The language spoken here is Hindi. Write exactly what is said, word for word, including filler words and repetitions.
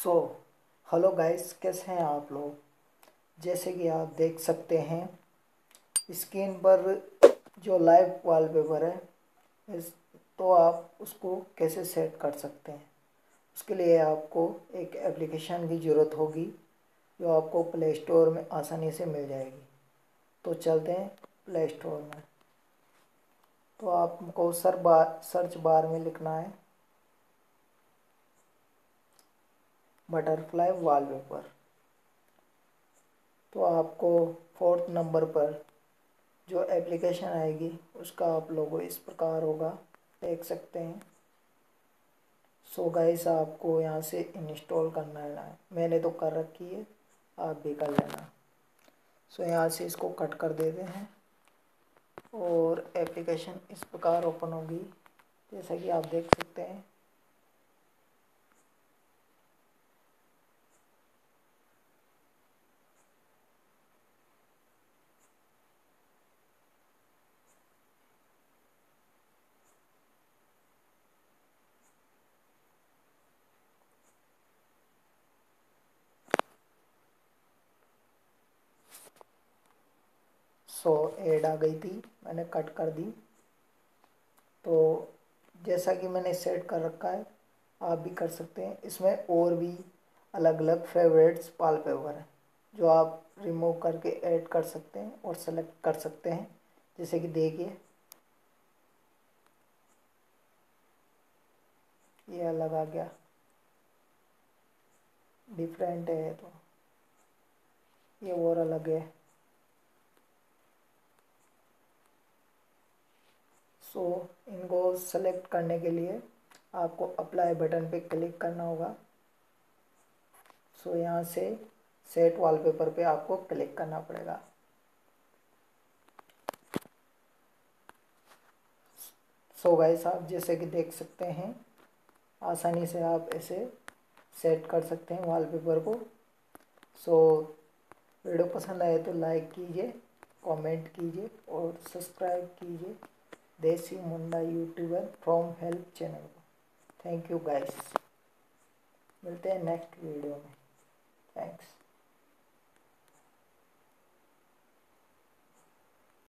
सो हेलो गाइस, कैसे हैं आप लोग। जैसे कि आप देख सकते हैं स्क्रीन पर जो लाइव वॉलपेपर है इस तो आप उसको कैसे सेट कर सकते हैं। उसके लिए आपको एक एप्लीकेशन की ज़रूरत होगी जो आपको प्ले स्टोर में आसानी से मिल जाएगी। तो चलते हैं प्ले स्टोर में। तो आपको सर बार सर्च बार में लिखना है बटरफ्लाई वॉलपेपर। तो आपको फोर्थ नंबर पर जो एप्लीकेशन आएगी उसका आप लोगो इस प्रकार होगा, देख सकते हैं। सो गाइस, आपको यहाँ से इंस्टॉल करना है। मैंने तो कर रखी है, आप भी कर लेना। सो यहाँ से इसको कट कर देते हैं और एप्लीकेशन इस प्रकार ओपन होगी, जैसा कि आप देख सकते हैं। सो ऐड आ गई थी, मैंने कट कर दी। तो जैसा कि मैंने सेट कर रखा है आप भी कर सकते हैं। इसमें और भी अलग अलग फेवरेट्स वॉलपेपर हैं जो आप रिमूव करके ऐड कर सकते हैं और सेलेक्ट कर सकते हैं। जैसे कि देखिए, ये अलग आ गया, डिफरेंट है, तो ये और अलग है। सो इनको सेलेक्ट करने के लिए आपको अप्लाई बटन पे क्लिक करना होगा। सो यहाँ से सेट वॉलपेपर पे आपको क्लिक करना पड़ेगा। सो गाइस, आप जैसे कि देख सकते हैं आसानी से आप ऐसे सेट कर सकते हैं वॉलपेपर को। सो वीडियो पसंद आए तो लाइक कीजिए, कमेंट कीजिए और सब्सक्राइब कीजिए Desi Munda YouTuber from help channel को। थैंक यू गाइस, मिलते हैं नेक्स्ट वीडियो में। थैंक्स।